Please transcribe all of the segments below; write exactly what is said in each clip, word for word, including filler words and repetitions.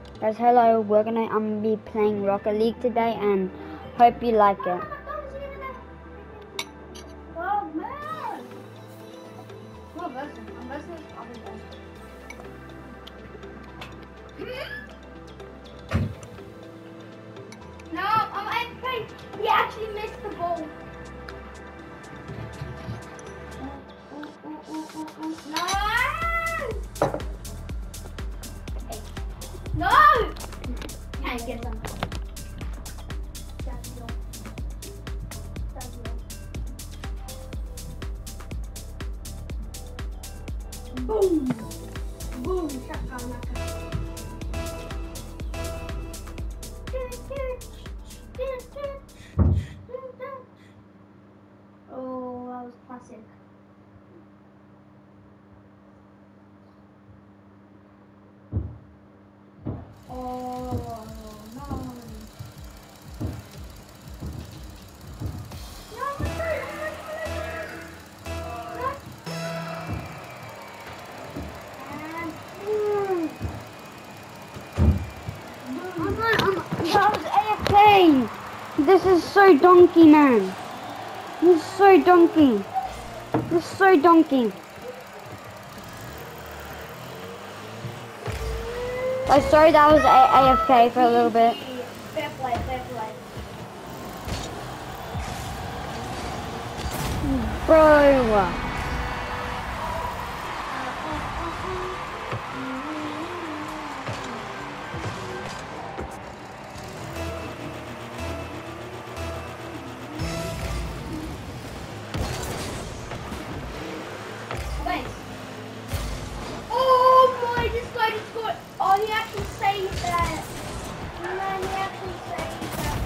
Guys, hello, we're gonna um be playing Rocket League today and hope you like it. Oh man! Well, listen, I'm listening to other guys. No, I'm afraid he actually missed the ball. No! No! Can't get them. Boom! Boom! Shakalaka. Oh, that was classic. Oh, no. Hey, this is so donkey, man. This is so donkey. This is so donkey. I'm sorry that was A F K for a little bit. Fair play, fair play. Bro. Thanks. Oh my, this guy just got. Oh, he actually saved that. Man, he actually saved that.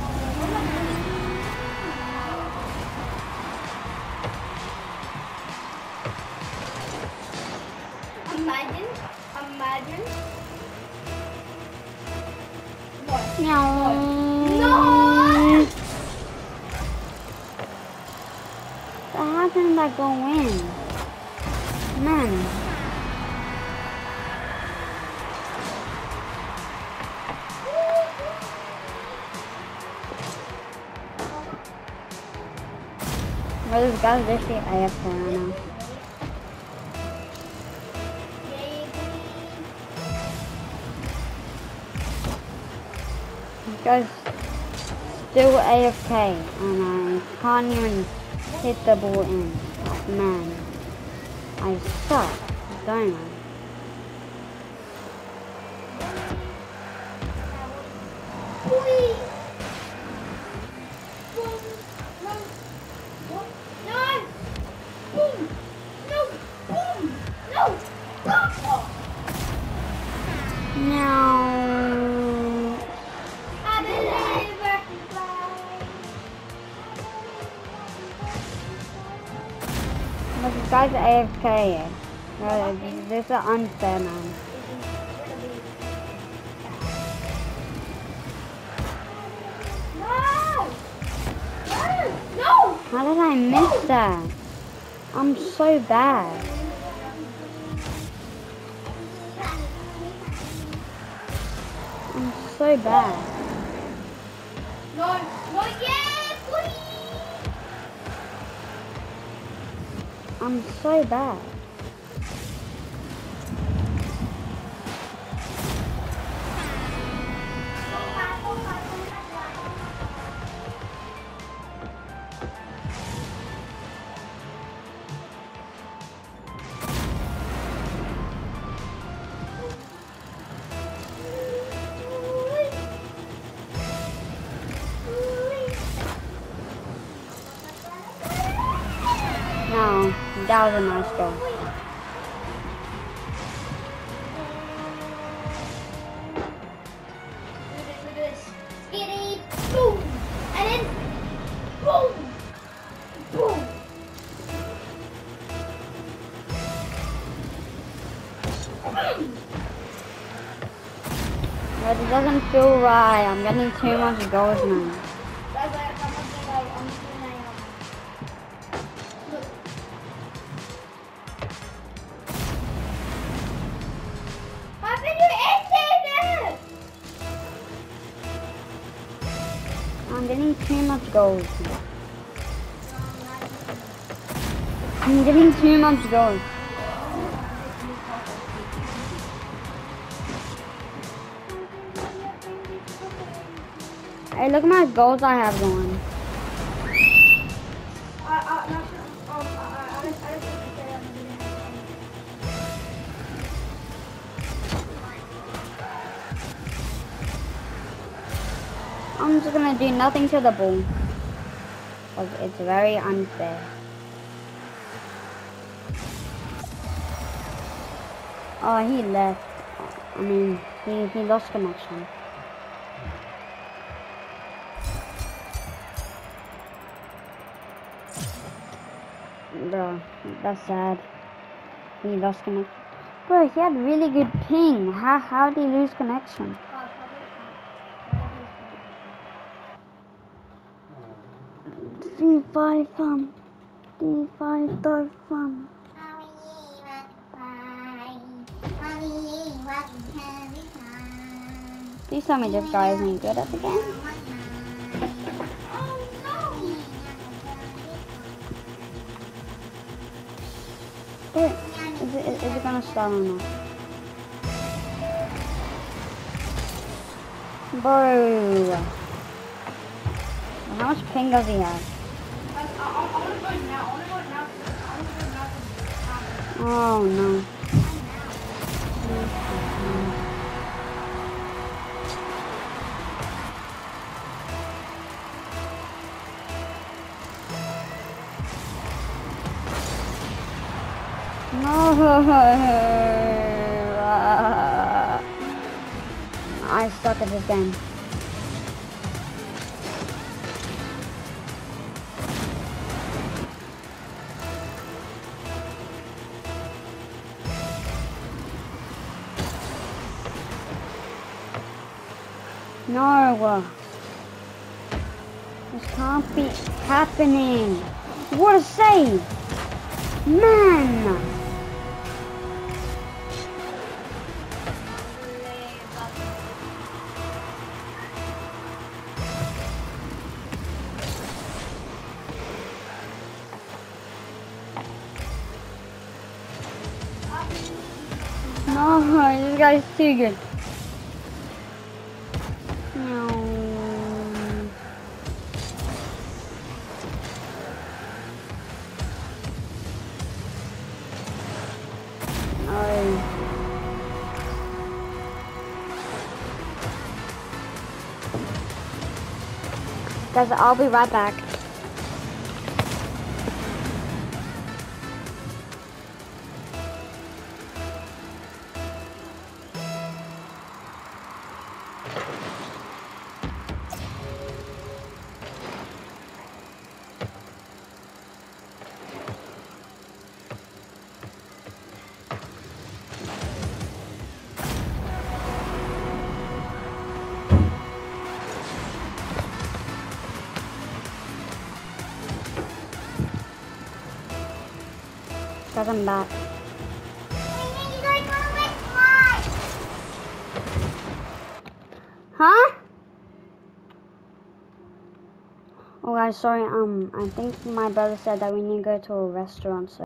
Oh, imagine, imagine. What? No. No! How can that go in? Man. Well, this guy's literally A F K right now. This guy's still A F K and I can't even hit the ball in. Man, I suck, don't I? Please. Boom. No. What? No. Boom. No. Boom. No. Boom. Oh. No. I believe I can fly. But this guy's A F K. Uh, this is unfair, man. No. No. No. How did I miss that? I'm so bad. I'm so bad. No. No. Yeah, please. I'm so bad. No, that was a nice goal. Look at this. Skitty. Boom. And then boom. Boom. But it doesn't feel right. I'm getting too much goals now. That's why I'm gonna like I'm gonna look. How did you end it? getting too much gold. I'm getting too much gold. Hey, look at my goals I have going. I, I, not sure. Um, I, I, I just, I just want to say I'm gonna I'm just gonna do nothing to the ball. Because it's very unfair. Oh, he left. I mean, he, he lost connection. Bro, that's sad. He lost connection. Bro, he had really good ping. How, how did he lose connection? D five um D five dot um Please tell me this guy isn't good at the game. Wait, is it, is it gonna start or not? Bro, how much ping does he have? Oh no. No. I suck at this game. No. This can't be happening. What a save! Man! No, this guy's too good. No. No. Guys, I'll be right back. Guys, I'm back. Huh? Oh guys, sorry, um, I think my brother said that we need to go to a restaurant, so